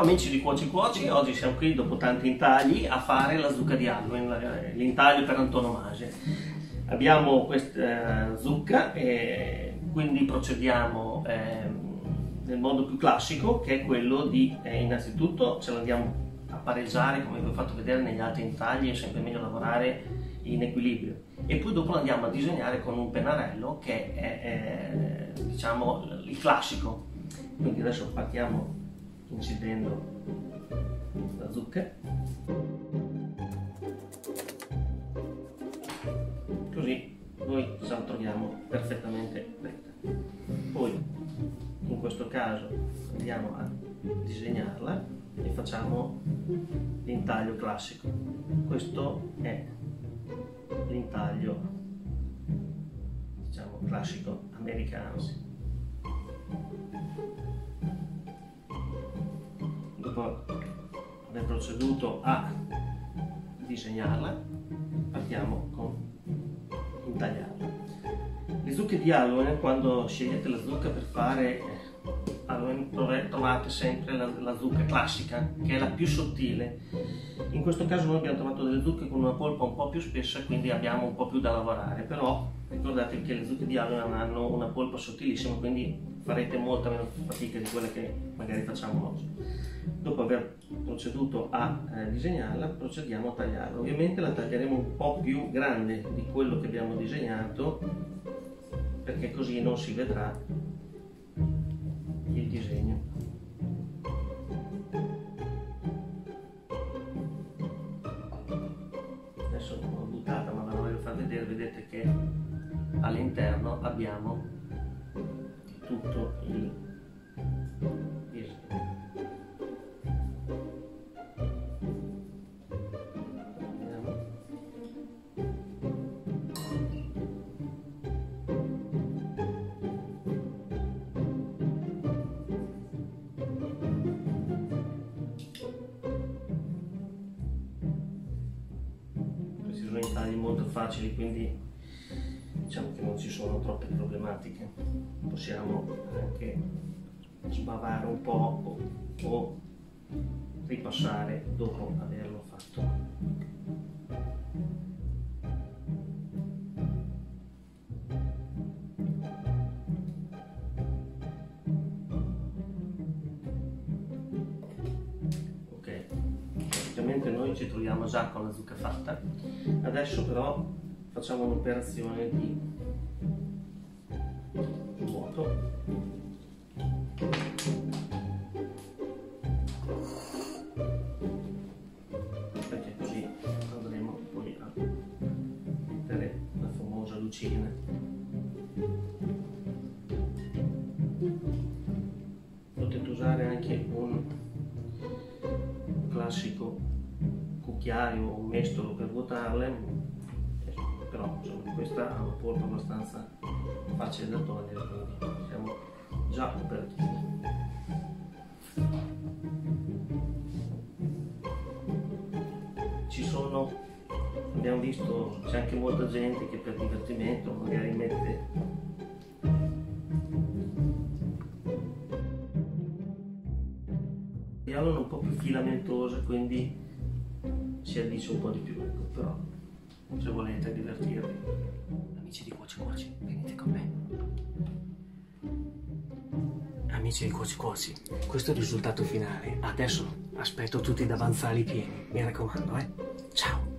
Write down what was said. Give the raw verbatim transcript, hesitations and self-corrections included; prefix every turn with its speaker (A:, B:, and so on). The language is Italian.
A: amici di Cuoci Cuoci, oggi siamo qui dopo tanti intagli a fare la zucca di Halloween, l'intaglio per antonomasia. Abbiama questa zucca e quindi procediamo eh, nel modo più classico, che è quello di eh, innanzitutto ce l'andiamo a pareggiare, come vi ho fatto vedere negli altri intagli. È sempre meglio lavorare in equilibrio, e poi dopo andiamo a disegnare con un pennarello, che è, è diciamo il classico. Quindi adesso partiamo incidendo la zucca, così noi ce la troviamo perfettamente dritta. Poi in questo caso andiamo a disegnarla e facciamo l'intaglio classico. Questo è l'intaglio, diciamo, classico americano. Dopo aver proceduto a disegnarla, partiamo con intagliarla. Le zucche di Halloween, quando scegliete la zucca per fare Halloween, trovate sempre la, la zucca classica, che è la più sottile. In questo caso noi abbiamo trovato delle zucche con una polpa un po' più spessa, quindi abbiamo un po' più da lavorare, però ricordate che le zucche di Halloween hanno una polpa sottilissima, quindi farete molta meno fatica di quelle che magari facciamo oggi. Dopo aver proceduto a eh, disegnarla, procediamo a tagliarla. Ovviamente la taglieremo un po' più grande di quello che abbiamo disegnato, perché così non si vedrà il disegno. Adesso l'ho buttata, ma ve la voglio far vedere. Vedete che all'interno abbiamo tutto il disegno. Vediamo. Questi sono i tagli molto facili, quindi diciamo che non ci sono troppe problematiche. Possiamo anche sbavare un po' o, o ripassare dopo averlo fatto. Ok, praticamente noi ci troviamo già con la zucca fatta. Adesso però facciamo un'operazione di vuoto. Perché così andremo poi a mettere la famosa lucina. Potete usare anche un classico cucchiaio o un mestolo per vuotarle, però insomma, questa ha una polpa abbastanza facile da togliere, quindi siamo già operativi. Ci sono, abbiamo visto, c'è anche molta gente che per divertimento magari mette di Halloween un po' più filamentosa, quindi si addice un po' di più, ecco, però se volete divertirvi.
B: Amici di Cuoci Cuoci, venite con me. Amici di Cuoci Cuoci, questo è il risultato finale. Adesso aspetto tutti i davanzali pieni, mi raccomando, eh. Ciao!